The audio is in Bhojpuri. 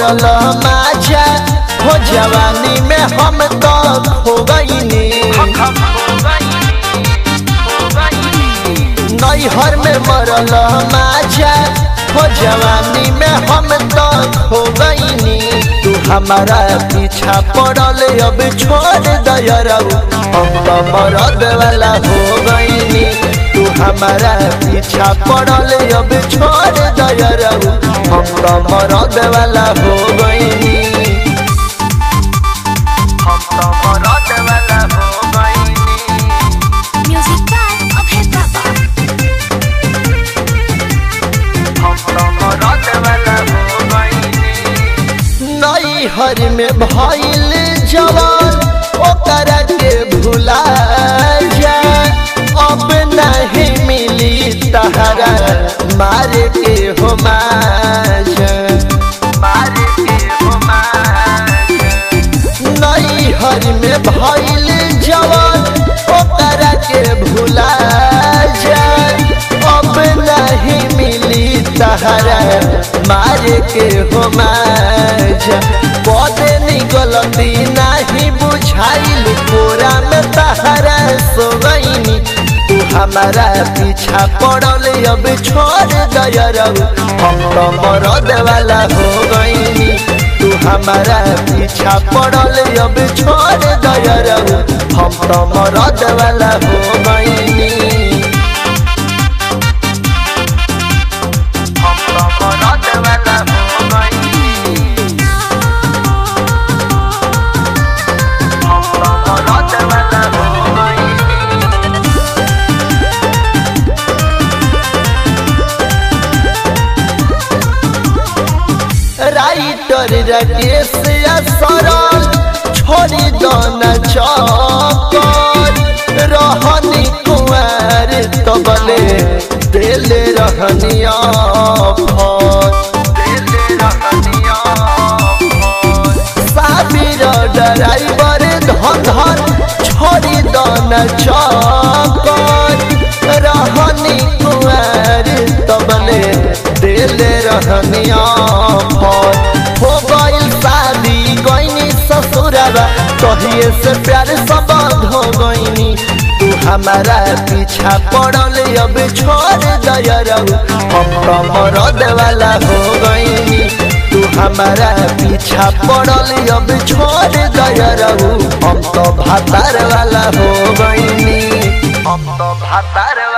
मरल माजा हो जवानी में हम तो खो गईनी। नैहर में मरल माजा हो जवानी में हम तो खो गईनी। तू हमारा पीछा पड़ल अब छोड़ दयरऊ हम तो मरद वाला हो गईनी। तू हमारा पीछा पड़ल अब छोड़ दयरऊ हम तो मरद वाला हो गईनी। हम तो मरद वाला हो गईनी। Music by Abhay Baba. हम तो मरद वाला हो गईनी। नैहर में भइल जवान ओकरा के भुला जा। अब नहीं मिली तहरा मारे के हो माजा। मारे के हो माजा। नैहर में भइल जवान ओकरा के भुला जा। अब नहीं मिली तहरा मारे के हो माजा। पौधे गलती नहीं बुझाइल पूरा में तहरा सो गईनी। तू हमारा पीछा पड़ल अब छोड़ दयरऊ हम तो मरद वाला हो गईनी। तू हमारा पीछा पड़ल अब छोड़ दयरऊ हम तो मरद वाला हो गईनी। हम तो मरद वाला हो गईनी। राइटर राकेश सरल छोड़ी दन चौकर। रहनी कुंवर तबले दिल रहनिया साबिर ड्राइवर धन छोड़ी दन चौकर। रहनी कुंवर तबले दिल रहनिया हो गई शादी गईनी ससुरवा कहिए से प्यार सब हो गईनी। तू हमारा पीछा पड़ल अब छोड़ दयरऊ हम तो मरद वाला हो गईनी। तू हमारा पीछा पड़ल अब छोड़ दयरऊ हम तो भातार वाला हो गईनी। हम तो भातार